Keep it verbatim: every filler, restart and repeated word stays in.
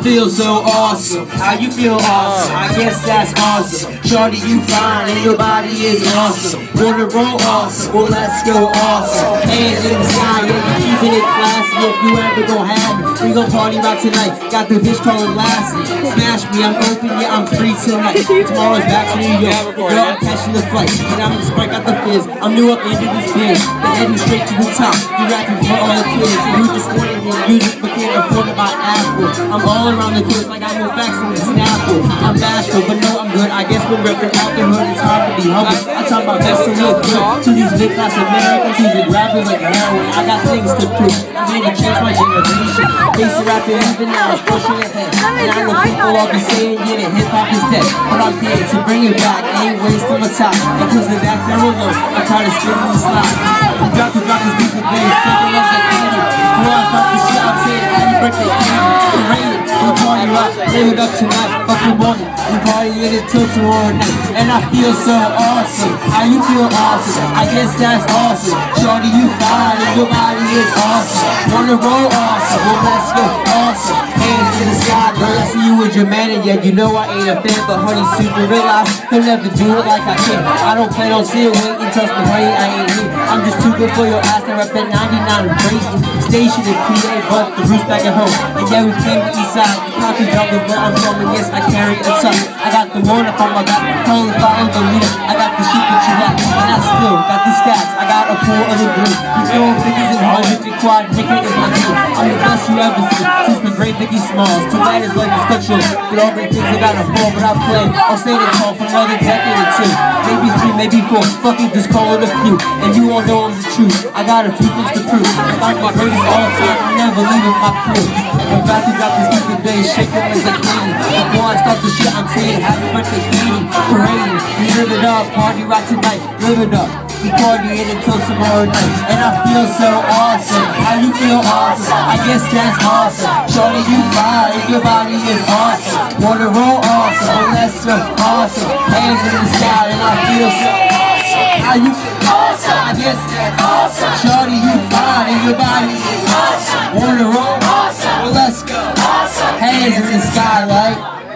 feel so awesome. How you feel awesome? I guess that's awesome. Shorty, you fine and your body is awesome. Wanna roll awesome? Well, let's go awesome. Hands in the sky, yeah, you keeping it classy. If you ever gon' have me, we gon' party rock tonight. Got the bitch calling Lassie. Smash me, I'm open, yeah, I'm free tonight. Tomorrow's back to New York. Girl, I'm catching the flight, and I'm the sprite, got the fizz. I'm new up into this biz. They're heading straight to the top. You rapping for all the kids, and you just wanted more music, but can't afford to buy Apple. I'm all around the place like I know facts on the Snapple. I'm bashful, but no, I'm good. I guess when repping out the hood, it's hard to be humble. I talk about best to live good. To these mid-class Americans, who's a rappers like heroin. I got things to prove. I'm here to change my generation. Face the rapping even now, it's pushing ahead. And I know people all be saying, yeah, that hip-hop is dead. But I'm here to bring it back, ain't wasting my time. Because of that barrel low, I try to spin in the slide. I drop the drop this beat today, something like that candy. Before I start the shit, I'm saying happy birthday, Andy. I'm rated, we'll party rock, live it up tonight, fuck the morning. We party in it till tomorrow night. And I feel so awesome. How you feel awesome? I guess that's awesome. Shorty, you fine and your body is awesome. Wanna roll awesome? Well, let's go awesome. Hands to the sky, girl, I see you with your man, and yet you know I ain't a fan, but honey, super real. I could never do it like I can. I don't plan on seeing waiting, trust me, honey, I ain't here. I'm just too good for your ass. I rep that ninety-nine Brayton station in P A, but the roots back at home. And yeah, we came to east side. You can't jump with where I'm from, and yes, I carry a ton. I got the one up on my back, call the follow the leader. I got the shit that you like, and I still got the stats. I got a full of the blue. You throwing fifties and hundreds and quad, nigga is my team. I'm the best you ever seen, since the great Biggie Smalls. Too bad it's like a structure, with all great things I gotta fall, but I play. I'll stay the tall for another decade or two. Maybe three, maybe four, fuck it, just call it a few. And you all know I'm the truth, I got a few things to prove. I'm the greatest all time, I'm never leaving my crew. I'm about to drop this beat today, shake it as a candy. Before I start the shit, I'm saying happy birthday, Candy. Parade, we live it up, party rock tonight, live it up. We partying until tomorrow night, and I feel so awesome. How you feel awesome? I guess that's awesome. Shorty, you fine, and your body is awesome. Wanna roll awesome? Well, let's go awesome. Hands in the sky, and I feel so awesome. How you feel awesome? I guess that's awesome. Shorty, you fine, and your body is awesome. Wanna roll awesome? Well, let's go awesome. Hands in the sky, like.